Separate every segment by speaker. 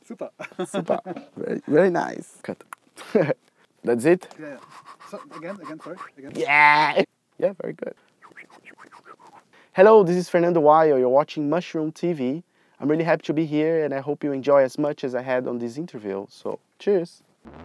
Speaker 1: Super.
Speaker 2: Super. Very, very nice. Cut. That's it?
Speaker 1: Yeah. So, again, sorry. Again.
Speaker 2: Yeah! Yeah, very good. Hello, this is Fernando Waio. You're watching Mushroom TV. I'm really happy to be here and I hope you enjoy as much as I had on this interview. So, cheers!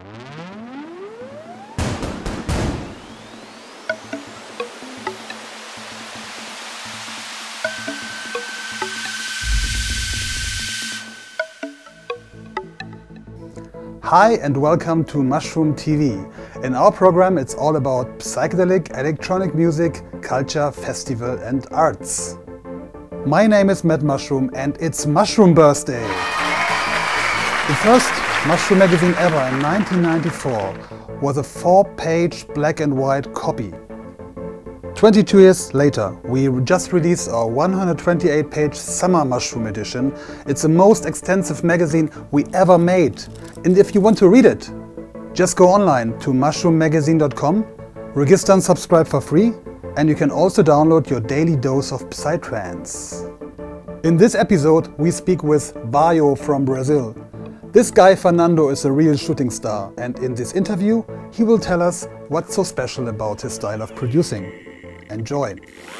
Speaker 1: Hi and welcome to Mushroom TV. In our program it's all about psychedelic, electronic music, culture, festival and arts. My name is Matt Mushroom and it's Mushroom Birthday! The first Mushroom magazine ever in 1994 was a 4-page black and white copy. 22 years later, we just released our 128-page Summer Mushroom edition. It's the most extensive magazine we ever made. And if you want to read it, just go online to mushroommagazine.com, register and subscribe for free, and you can also download your daily dose of Psytrance. In this episode, we speak with Waio from Brazil. This guy Fernando is a real shooting star, and in this interview, he will tell us what's so special about his style of producing. Enjoy!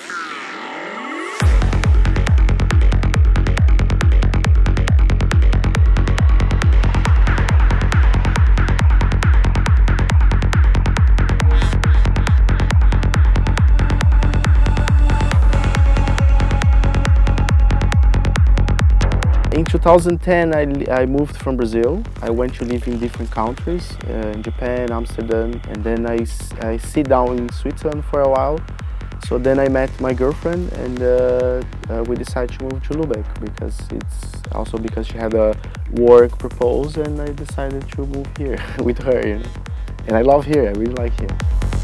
Speaker 2: In 2010, I moved from Brazil. I went to live in different countries, in Japan, Amsterdam, and then I sit down in Switzerland for a while. So then I met my girlfriend and we decided to move to Lubeck because she had a work proposal and I decided to move here with her, you know. And I love here, I really like here.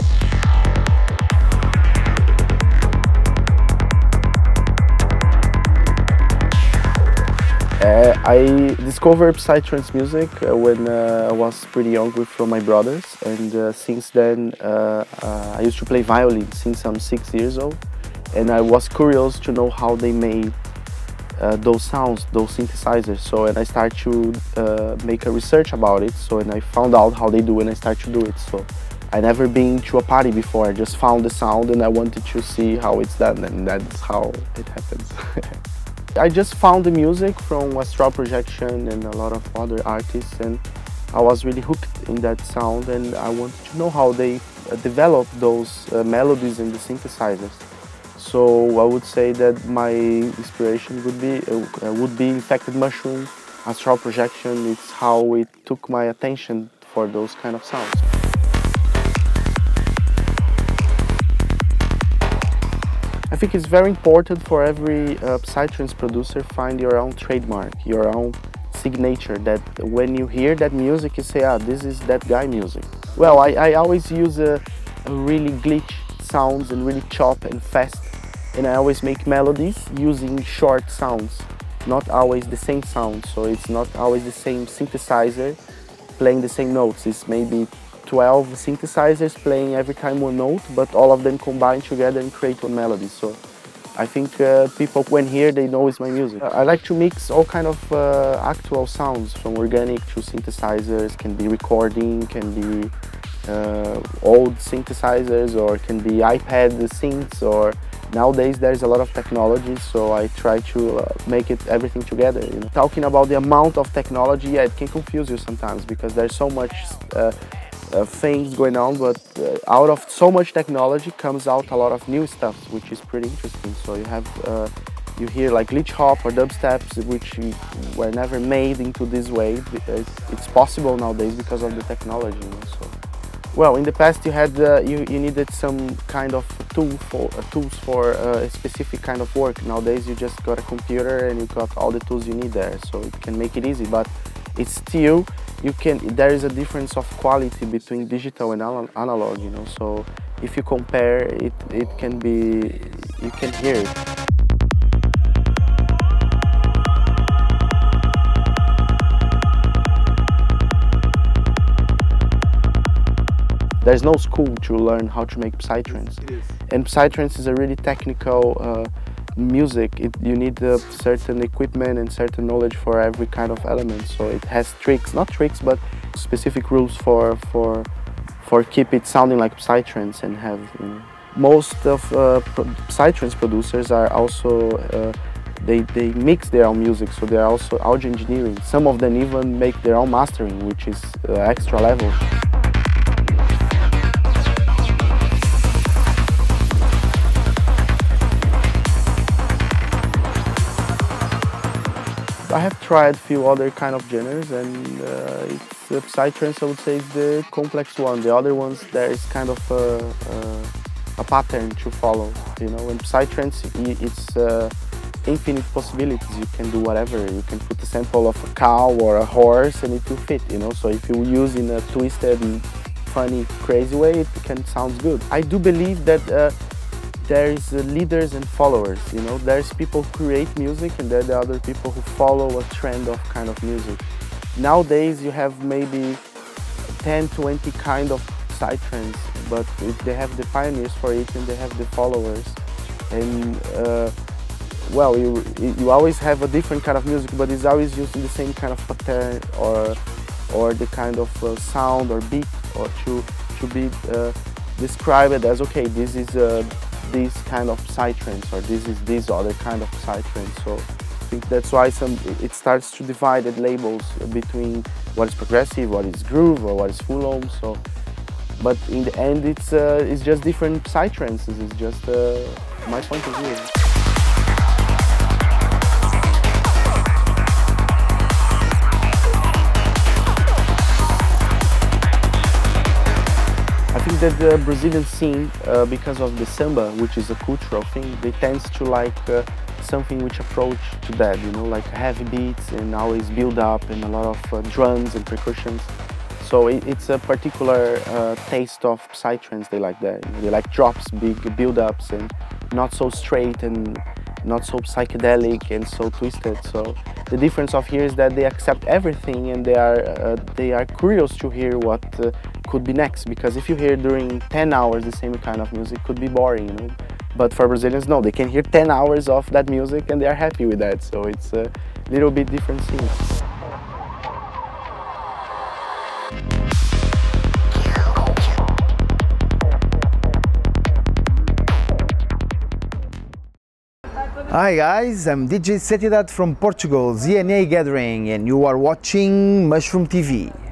Speaker 2: I discovered Psytrance music when I was pretty young with my brothers, and since then I used to play violin since I'm 6 years old, and I was curious to know how they made those sounds, those synthesizers. So and I started to make a research about it. So and I found out how they do and I started to do it. So I never been to a party before. I just found the sound and I wanted to see how it's done, and that's how it happens. I just found the music from Astral Projection and a lot of other artists, and I was really hooked in that sound, and I wanted to know how they develop those melodies in the synthesizers. So I would say that my inspiration would be Infected Mushroom, Astral Projection. It's how it took my attention for those kind of sounds. I think it's very important for every Psytrance producer find your own trademark, your own signature, that when you hear that music you say, ah, this is that guy music. Well, I always use a really glitch sounds and really chop and fast, and I always make melodies using short sounds, not always the same sound, so it's not always the same synthesizer playing the same notes. It's maybe 12 synthesizers playing every time one note, but all of them combine together and create one melody. So I think people, when hear, they know it's my music. I like to mix all kind of actual sounds, from organic to synthesizers, can be recording, can be old synthesizers, or can be iPad synths, or nowadays there's a lot of technology, so I try to make everything together. You know? Talking about the amount of technology, yeah, it can confuse you sometimes because there's so much things going on, but out of so much technology comes out a lot of new stuff, which is pretty interesting. So you have you hear like glitch hop or dubsteps, which were never made into this way. It's possible nowadays because of the technology. You know? So, well, in the past you had you needed some kind of tools for a specific kind of work. Nowadays you just got a computer and you got all the tools you need there, so it can make it easy. But it's still, there is a difference of quality between digital and analog, you know. So if you compare it, you can hear it. There's no school to learn how to make Psytrance. And Psytrance is a really technical music, you need certain equipment and certain knowledge for every kind of element. So it has tricks, not tricks, but specific rules for keep it sounding like Psytrance and have, you know. Most of Psytrance producers are also they mix their own music, so they're also audio engineering. Some of them even make their own mastering, which is extra level. I have tried a few other kind of genres, and Psytrance, I would say, is the complex one. The other ones, there is kind of a pattern to follow, you know. In Psytrance, it's infinite possibilities. You can do whatever. You can put a sample of a cow or a horse and it will fit, you know. So if you use in a twisted and funny, crazy way, it can sound good. I do believe that there is leaders and followers, you know. There's people who create music and there are the other people who follow a trend of kind of music. Nowadays you have maybe 10, 20 kind of Psytrance, but they have the pioneers for it and they have the followers. And well, you always have a different kind of music, but it's always using the same kind of pattern or the kind of sound or beat, or to be described as, okay, this is this kind of Psytrance, or this is this other kind of Psytrance. So I think that's why it starts to divide the labels between what is progressive, what is groove, or what is full-on. So, but in the end, it's just different Psytrances. It's just my point of view. I think that the Brazilian scene, because of the samba, which is a cultural thing, they tend to like something which approach to that, you know, like heavy beats and always build up and a lot of drums and percussions. So it's a particular taste of Psytrance. They like that. You know, they like drops, big build-ups, and not so straight and not so psychedelic and so twisted. So the difference of here is that they accept everything and they are curious to hear what could be next. Because if you hear during 10 hours the same kind of music, could be boring, you know. But for Brazilians, no, they can hear 10 hours of that music and they are happy with that. So it's a little bit different scene.
Speaker 3: Hi guys, I'm DJ Setidad from Portugal, ZNA Gathering, and you are watching Mushroom TV.